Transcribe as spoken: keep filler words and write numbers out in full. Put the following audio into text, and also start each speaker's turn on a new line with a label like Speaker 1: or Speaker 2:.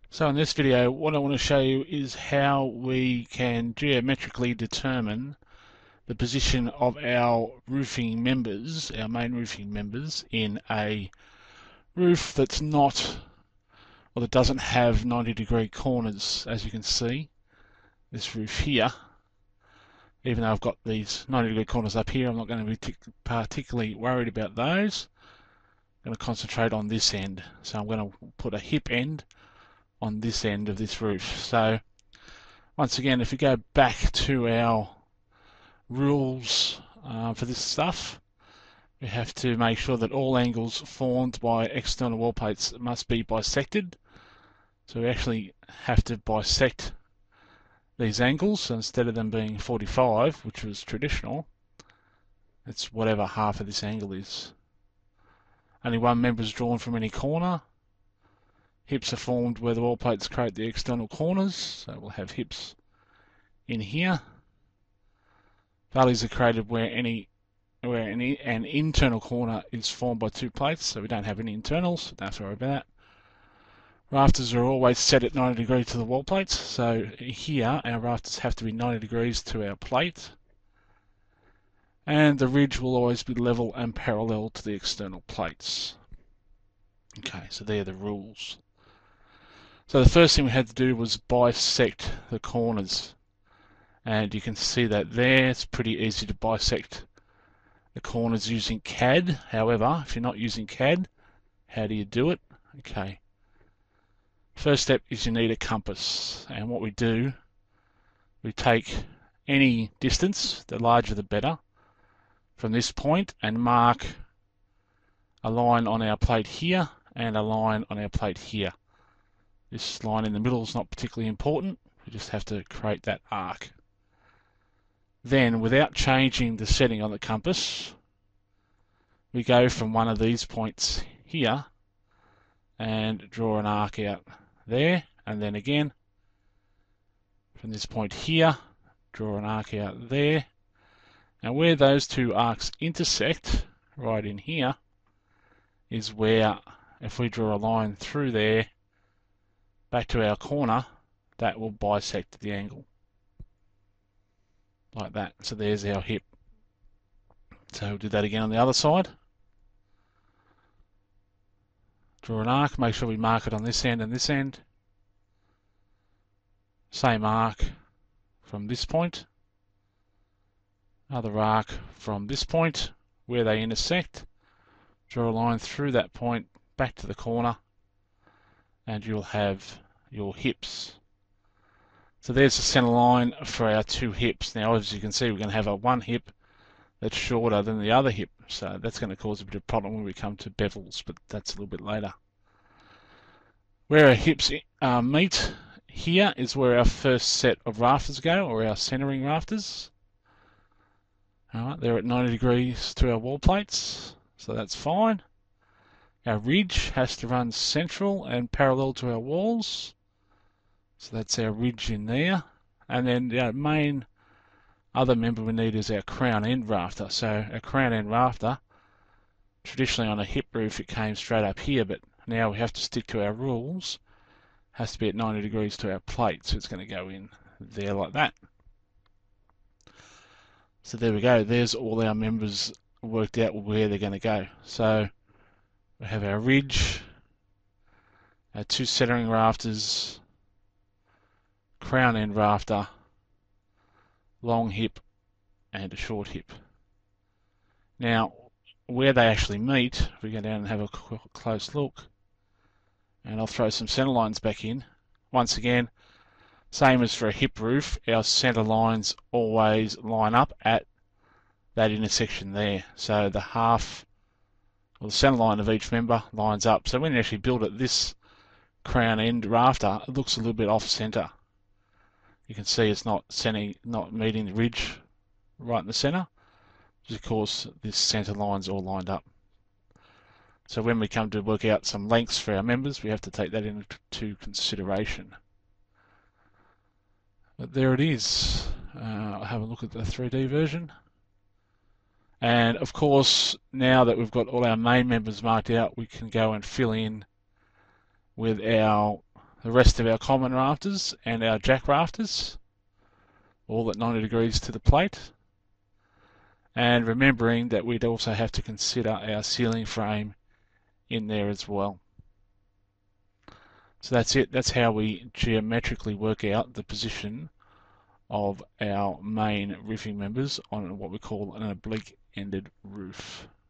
Speaker 1: So in this video, what I want to show you is how we can geometrically determine the position of our roofing members, our main roofing members, in a roof that's not, or that doesn't have ninety degree corners. As you can see, this roof here, even though I've got these ninety degree corners up here, I'm not going to be particularly worried about those. I'm going to concentrate on this end. So I'm going to put a hip end on this end of this roof. So once again, if we go back to our rules uh, for this stuff, we have to make sure that all angles formed by external wall plates must be bisected. So we actually have to bisect these angles. So instead of them being forty-five, which was traditional, it's whatever half of this angle is. Only one member is drawn from any corner. Hips are formed where the wall plates create the external corners, so we'll have hips in here. Valleys are created where any where any an internal corner is formed by two plates, so we don't have any internals, so don't have to worry about that. Rafters are always set at ninety degrees to the wall plates, so here our rafters have to be ninety degrees to our plate. And the ridge will always be level and parallel to the external plates. Okay, so they're the rules. So the first thing we had to do was bisect the corners. And you can see that there. It's pretty easy to bisect the corners using C A D. However, if you're not using C A D, how do you do it? Okay. First step is you need a compass. And what we do, we take any distance, the larger the better, from this point and mark a line on our plate here and a line on our plate here. This line in the middle is not particularly important. We just have to create that arc. Then, without changing the setting on the compass, we go from one of these points here and draw an arc out there, and then again from this point here, draw an arc out there, and where those two arcs intersect, right in here, is where, if we draw a line through there back to our corner, that will bisect the angle. Like that. So there's our hip. So we'll do that again on the other side. Draw an arc, make sure we mark it on this end and this end. Same arc from this point. Another arc from this point where they intersect. Draw a line through that point back to the corner, and you'll have your hips. So there's the center line for our two hips. Now, as you can see, we're going to have a one hip that's shorter than the other hip. So that's going to cause a bit of problem when we come to bevels, but that's a little bit later. Where our hips uh, meet here is where our first set of rafters go, or our centering rafters. All right, they're at ninety degrees to our wall plates, so that's fine. Our ridge has to run central and parallel to our walls. So that's our ridge in there. And then the main other member we need is our crown end rafter. So our crown end rafter, traditionally on a hip roof, it came straight up here, but now we have to stick to our rules. It has to be at ninety degrees to our plate, so it's going to go in there like that. So there we go. There's all our members worked out where they're going to go. So we have our ridge, our two centering rafters, crown end rafter, long hip, and a short hip. Now, where they actually meet, if we go down and have a close look, and I'll throw some center lines back in. Once again, same as for a hip roof, our center lines always line up at that intersection there. So the half, or the center line of each member lines up. So when you actually build it, this crown end rafter, it looks a little bit off center. You can see it's not centering, not meeting the ridge right in the center, because of course this center line's all lined up. So when we come to work out some lengths for our members, we have to take that into consideration. But there it is. Uh, I'll have a look at the three D version. And of course, now that we've got all our main members marked out, we can go and fill in with our the rest of our common rafters and our jack rafters, all at ninety degrees to the plate. And remembering that we'd also have to consider our ceiling frame in there as well. So that's it. That's how we geometrically work out the position of our main roofing members on what we call an oblique ended roof.